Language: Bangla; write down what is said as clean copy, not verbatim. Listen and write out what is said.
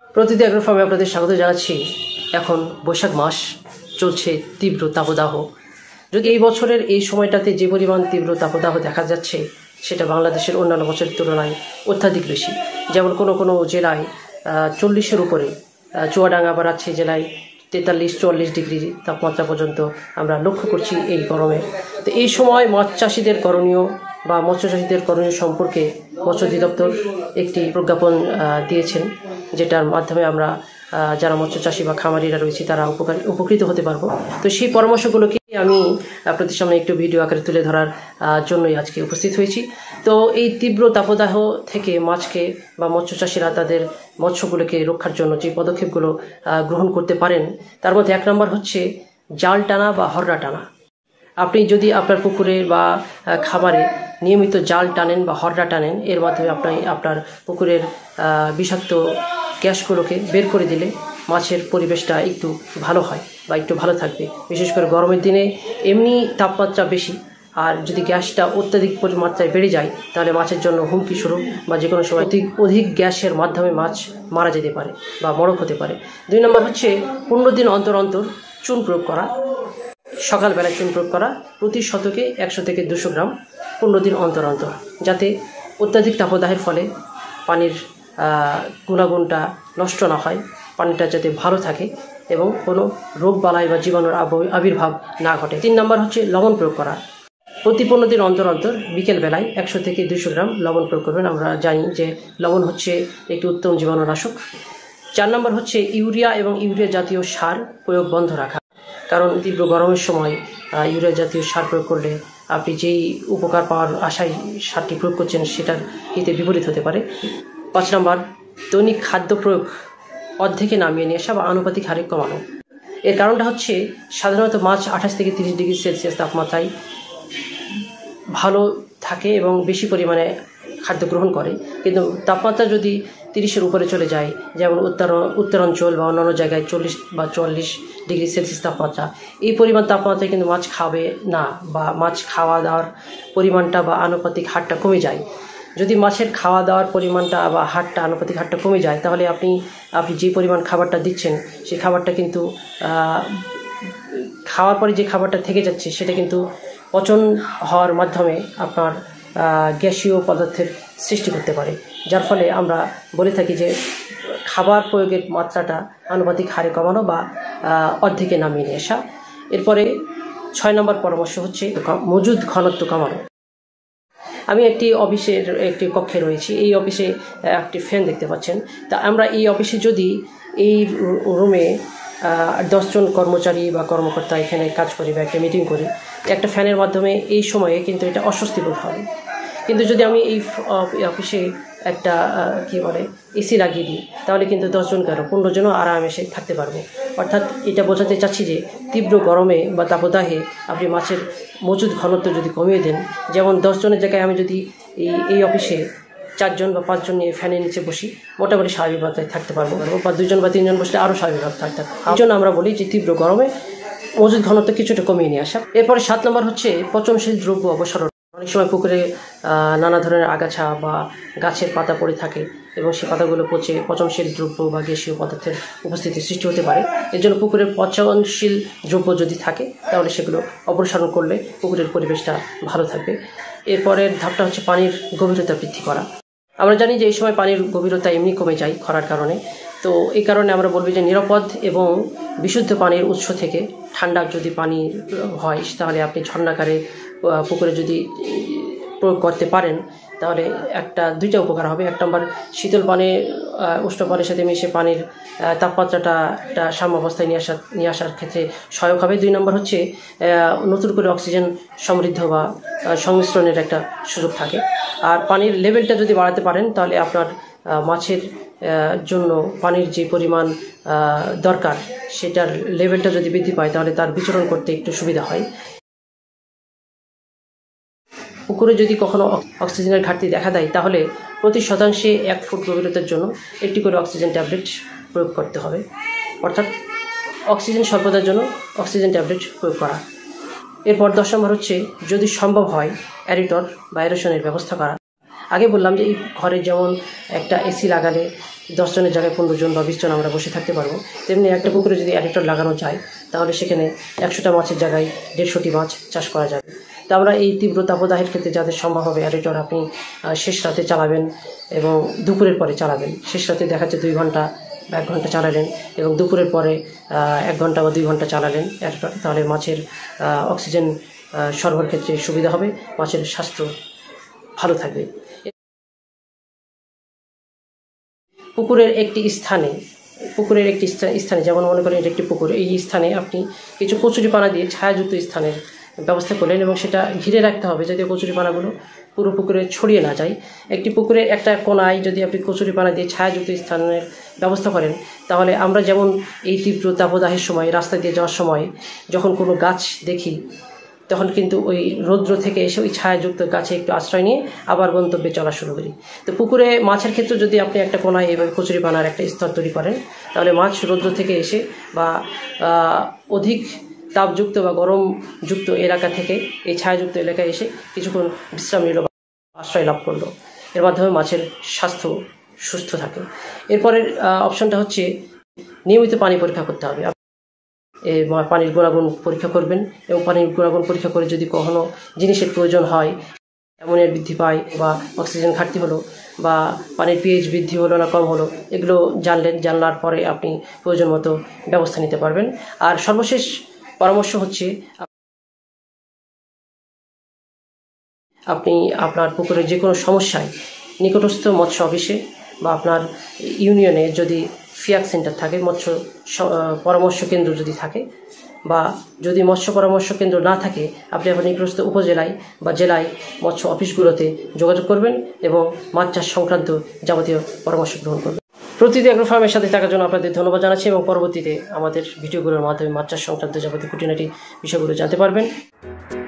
প্রতিদিন এগ্রো ফার্মে আপনাদের স্বাগত জানাচ্ছি। এখন বৈশাখ মাস চলছে, তীব্র তাপদাহ। যদি এই বছরের এই সময়টাতে যে পরিমাণ তীব্র তাপদাহ দেখা যাচ্ছে সেটা বাংলাদেশের অন্যান্য বছরের তুলনায় অত্যাধিক বেশি। যেমন কোনো কোনো জেলায় 40-এর উপরে, চুয়াডাঙ্গা বা রাজশাহী জেলায় 43-44 ডিগ্রি তাপমাত্রা পর্যন্ত আমরা লক্ষ্য করছি এই গরমে। তো এই সময় মাছ চাষিদের করণীয় বা মৎস্য চাষিদের করণীয় সম্পর্কে মৎস্য অধিদপ্তর একটি প্রজ্ঞাপন দিয়েছেন, যেটার মাধ্যমে আমরা যারা মৎস্য চাষি বা খামারিরা রয়েছে তারা উপকৃত হতে পারবো। তো সেই পরামর্শগুলোকে আমি আপনাদের সামনে একটু ভিডিও আকারে তুলে ধরার জন্যই আজকে উপস্থিত হয়েছি। তো এই তীব্র তাপদাহ থেকে মাছকে বা মৎস্য চাষিরা তাদের মৎস্যগুলোকে রক্ষার জন্য যে পদক্ষেপগুলো গ্রহণ করতে পারেন তার মধ্যে 1 নম্বর হচ্ছে জাল টানা বা হররা টানা। আপনি যদি আপনার পুকুরে বা খামারে নিয়মিত জাল টানেন বা হররা টানেন, এর মাধ্যমে আপনি আপনার পুকুরের বিষাক্ত গ্যাসগুলোকে বের করে দিলে মাছের পরিবেশটা একটু ভালো হয় বা একটু ভালো থাকবে। বিশেষ করে গরমের দিনে এমনি তাপমাত্রা বেশি, আর যদি গ্যাসটা অত্যাধিক পরিমাত্রায় বেড়ে যায় তাহলে মাছের জন্য হুমকি স্বরূপ বা যে কোনো সময় অধিক গ্যাসের মাধ্যমে মাছ মারা যেতে পারে বা মরক হতে পারে। 2 নম্বর হচ্ছে 15 দিন অন্তর অন্তর চুন প্রয়োগ করা। সকালবেলায় চুন প্রয়োগ করা প্রতি শতকে 100 থেকে 200 গ্রাম 15 দিন অন্তর অন্তর, যাতে অত্যাধিক তাপদাহের ফলে পানির গুণাগুণটা নষ্ট না হয়, পানিটা যাতে ভালো থাকে এবং কোনো রোগ বালাই বা জীবাণুর আবির্ভাব না ঘটে। 3 নম্বর হচ্ছে লবণ প্রয়োগ করা। প্রতি 15 দিন অন্তর অন্তর বিকেলবেলায় 100 থেকে 200 গ্রাম লবণ প্রয়োগ করবেন। আমরা জানি যে লবণ হচ্ছে একটি উত্তম জীবাণুনাশক। 4 নম্বর হচ্ছে ইউরিয়া এবং ইউরিয়া জাতীয় সার প্রয়োগ বন্ধ রাখা, কারণ তীব্র গরমের সময় ইউরিয়া জাতীয় সার প্রয়োগ করলে আপনি যেই উপকার পাওয়ার আশায় সারটি প্রয়োগ করছেন সেটার হিতে বিপরীত হতে পারে। 5 নম্বর দৈনিক খাদ্য প্রয়োগ অর্ধেকে নামিয়ে নিয়ে আসা বা আনুপাতিক হারে কমানো। এর কারণটা হচ্ছে সাধারণত মাছ 28 থেকে 30 ডিগ্রি সেলসিয়াস তাপমাত্রায় ভালো থাকে এবং বেশি পরিমাণে খাদ্য গ্রহণ করে, কিন্তু তাপমাত্রা যদি 30-এর উপরে চলে যায়, যেমন উত্তরাঞ্চল বা অন্যান্য জায়গায় 40 বা 44 ডিগ্রি সেলসিয়াস তাপমাত্রা, এই পরিমাণ তাপমাত্রায় কিন্তু মাছ খাবে না বা মাছ খাওয়া দাওয়ার পরিমাণটা বা আনুপাতিক হারটা কমে যায়। যদি মাছের খাওয়া দাওয়ার পরিমাণটা বা হারটা আনুপাতিক হারটা কমে যায় তাহলে আপনি যে পরিমাণ খাবারটা দিচ্ছেন সেই খাবারটা কিন্তু খাওয়ার পরে যে খাবারটা থেকে যাচ্ছে সেটা কিন্তু পচন হওয়ার মাধ্যমে আপনার গ্যাসীয় পদার্থের সৃষ্টি করতে পারে, যার ফলে আমরা বলে থাকি যে খাবার প্রয়োগের মাত্রাটা আনুপাতিক হারে কমানো বা অর্ধেকে নামিয়ে নিয়ে আসা। এরপরে 6 নম্বর পরামর্শ হচ্ছে মজুদ ঘনত্ব কমানো। আমি একটি অফিসের একটি কক্ষে রয়েছি। এই অফিসে একটি ফ্যান দেখতে পাচ্ছেন। তা আমরা এই অফিসে যদি এই রুমে 10 জন কর্মচারী বা কর্মকর্তা এখানে কাজ করি বা একটা মিটিং করি, একটা ফ্যানের মাধ্যমে এই সময়ে কিন্তু এটা অস্বস্তিবোধ হবে। কিন্তু যদি আমি এই অফিসে একটা এসি লাগিয়ে দিই তাহলে কিন্তু 10 জন কেন 15 জনও আরামসে থাকতে পারবো। অর্থাৎ এটা বোঝাতে চাচ্ছি যে তীব্র গরমে বা তাপদাহে আপনি মাছের মজুদ ঘনত্ব যদি কমিয়ে দেন, যেমন 10 জনের জায়গায় আমি যদি এই অফিসে 4 জন বা 5 জন নিয়ে ফ্যানের নিচে বসি মোটামুটি স্বাভাবিক মাত্রায় থাকতে পারবো, বা 2 জন বা 3 জন বসলে আরও স্বাভাবিক থাকতে পারবো। এই জন্য আমরা বলি যে তীব্র গরমে মজুদ ঘনত্ব কিছুটা কমিয়ে নিয়ে আসা। এরপরে 7 নম্বর হচ্ছে পচনশীল দ্রব্য অপসারণ। অনেক সময় পুকুরে নানা ধরনের আগাছা বা গাছের পাতা পড়ে থাকে এবং সেই পাতাগুলো পচে পচনশীল দ্রব্য বা গ্যাসীয় পদার্থের উপস্থিতির সৃষ্টি হতে পারে। এর জন্য পুকুরের পচনশীল দ্রব্য যদি থাকে তাহলে সেগুলো অপসারণ করলে পুকুরের পরিবেশটা ভালো থাকবে। এরপরের ধাপটা হচ্ছে পানির গভীরতা বৃদ্ধি করা। আমরা জানি যে এই সময় পানির গভীরতা এমনি কমে যায় খরার কারণে। তো এই কারণে আমরা বলবো যে নিরাপদ এবং বিশুদ্ধ পানির উৎস থেকে ঠান্ডা যদি পানি হয় তাহলে আপনি ঝর্ণাকারে পুকুরে যদি প্রয়োগ করতে পারেন তাহলে দুইটা উপকার হবে। 1 নম্বর শীতল পানি উষ্ণ পানির সাথে মিশে পানির তাপমাত্রাটা একটা সাম্যাবস্থায় নিয়ে আসার ক্ষেত্রে সহায়ক হবে। 2 নম্বর হচ্ছে নতুন করে অক্সিজেন সমৃদ্ধ বা সংমিশ্রণের একটা সুযোগ থাকে। আর পানির লেভেলটা যদি বাড়াতে পারেন তাহলে আপনার মাছের জন্য পানির যে পরিমাণ দরকার সেটার লেভেলটা যদি বৃদ্ধি পায় তাহলে তার বিচরণ করতে একটু সুবিধা হয়। পুকুরে যদি কখনো অক্সিজেনের ঘাটতি দেখা দেয় তাহলে প্রতি শতাংশে 1 ফুট গভীরতার জন্য একটি করে অক্সিজেন ট্যাবলেট প্রয়োগ করতে হবে। অর্থাৎ অক্সিজেন স্বল্পতার জন্য অক্সিজেন ট্যাবলেট প্রয়োগ করা। এরপর 10 নম্বর হচ্ছে যদি সম্ভব হয় অ্যারিটর বা অ্যারেশনের ব্যবস্থা করা। আগে বললাম যে এই ঘরে যেমন একটা এসি লাগালে 10 জনের জায়গায় 15 জন বা 20 জন আমরা বসে থাকতে পারবো। তেমনি একটা পুকুরে যদি অ্যাডিটর লাগানো যায় তাহলে সেখানে 100টা মাছের জায়গায় 150টি মাছ চাষ করা যাবে। তা আমরা এই তীব্র তাপদাহের ক্ষেত্রে যাদের সম্ভব হবে অ্যাডিটর আপনি শেষ রাতে চালাবেন এবং দুপুরের পরে চালাবেন। শেষ রাতে দেখা যাচ্ছে 2 ঘন্টা বা 1 ঘন্টা চালালেন এবং দুপুরের পরে 1 ঘন্টা বা 2 ঘন্টা চালালেন অ্যাডিটর, তাহলে মাছের অক্সিজেন সরবরাহের ক্ষেত্রে সুবিধা হবে, মাছের স্বাস্থ্য ভালো থাকবে। পুকুরের একটি স্থানে যেমন মনে করেন এটা একটি পুকুর, এই স্থানে আপনি কিছু কচুরিপানা দিয়ে ছায়াযুক্ত স্থানের ব্যবস্থা করলেন এবং সেটা ঘিরে রাখতে হবে যাতে কচুরিপানাগুলো পুরো পুকুরে ছড়িয়ে না যায়। একটি পুকুরের একটা কোনায় যদি আপনি কচুরিপানা দিয়ে ছায়াযুক্ত স্থানের ব্যবস্থা করেন তাহলে আমরা যেমন এই তীব্র তাপদাহের সময় রাস্তা দিয়ে যাওয়ার সময় যখন কোনো গাছ দেখি তখন কিন্তু ওই রৌদ্র থেকে এসে ওই ছায়াযুক্ত গাছে একটু আশ্রয় নিয়ে আবার গন্তব্যে চলা শুরু করি। তো পুকুরে মাছের ক্ষেত্রে যদি আপনি একটা কোনায় এভাবে কচুরিপানার একটা স্তর তৈরি করেন তাহলে মাছ রৌদ্র থেকে এসে বা অধিক তাপযুক্ত বা গরমযুক্ত এলাকা থেকে এই ছায়াযুক্ত এলাকায় এসে কিছুক্ষণ বিশ্রাম নিল বা আশ্রয় লাভ করলো। এর মাধ্যমে মাছের স্বাস্থ্য সুস্থ থাকে। এরপরের অপশনটা হচ্ছে নিয়মিত পানি পরীক্ষা করতে হবে। পানির গুণাগুণ পরীক্ষা করবেন এবং পানির গুণাগুণ পরীক্ষা করে যদি কখনো জিনিসের প্রয়োজন হয়, অ্যামোনিয়ার বৃদ্ধি পায় বা অক্সিজেন ঘাটতি হলো বা পানির পিএইচ বৃদ্ধি হলো না কম হলো, এগুলো জানলার পরে আপনি প্রয়োজন মতো ব্যবস্থা নিতে পারবেন। আর সর্বশেষ পরামর্শ হচ্ছে আপনি আপনার পুকুরের যে কোনো সমস্যায় নিকটস্থ মৎস্য অফিসে বা আপনার ইউনিয়নে যদি ফিয়াক সেন্টার থাকে, মৎস্য পরামর্শ কেন্দ্র যদি থাকে বা যদি মৎস্য পরামর্শ কেন্দ্র না থাকে আপনি আপনার নিকটস্থ উপজেলায় বা জেলায় মৎস্য অফিসগুলোতে যোগাযোগ করবেন এবং মাছ চাষ সংক্রান্ত যাবতীয় পরামর্শ গ্রহণ করবেন। প্রতিটি অ্যাগ্রো ফার্মের সাথে থাকার জন্য আপনাদের ধন্যবাদ জানাচ্ছি এবং পরবর্তীতে আমাদের ভিডিওগুলোর মাধ্যমে মাছ চাষ সংক্রান্ত যাবতীয় খুঁটিনাটি বিষয়গুলো জানতে পারবেন।